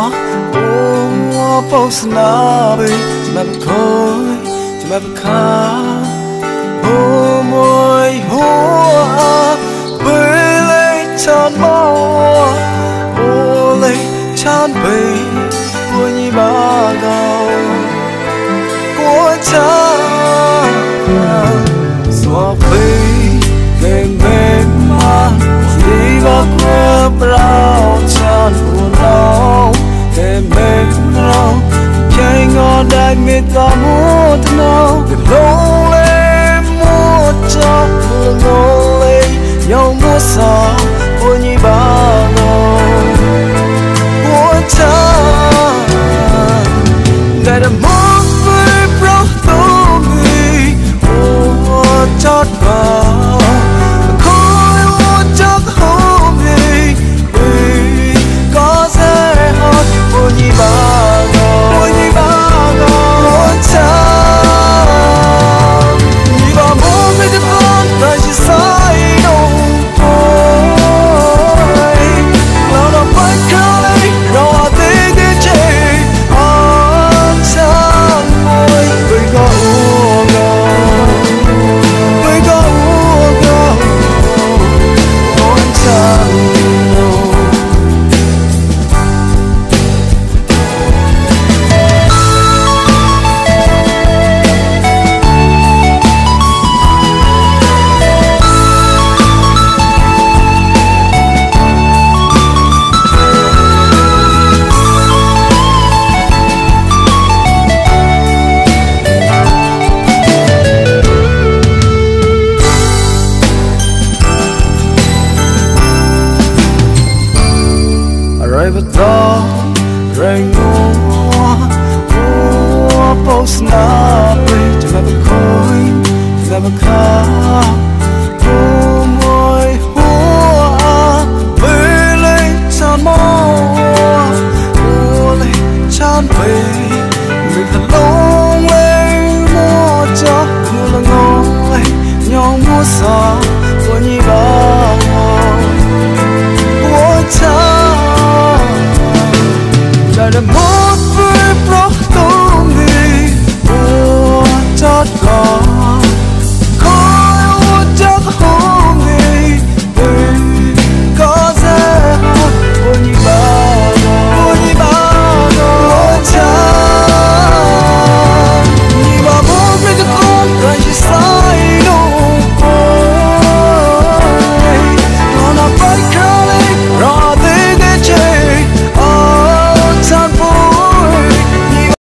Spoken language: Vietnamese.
oh post na be ma khoi ma kha oh moi ho be le chan mo oh le chan be wo ni ba gao của cha xóa phê kèm bên ma chỉ ba qua bao chan buồn đau kèm bên nhau chạy ngõ đại miệt ta muốn nào để lâu lên mua cho lâu lên nhau mua sao ôi như bao của cha ngày đã mất với bao tôi chót vào khói ô chắc hôm nay có dễ hót ôi như bao ôi cha như bao mong với cái con đời chỉ sai đâu thôi nào đâu phải khá lấy đâu à thế cái chê cha môi với có uống rain post na be to have a coin to have a car oh moi hoa về lên chan mo oh lên chan về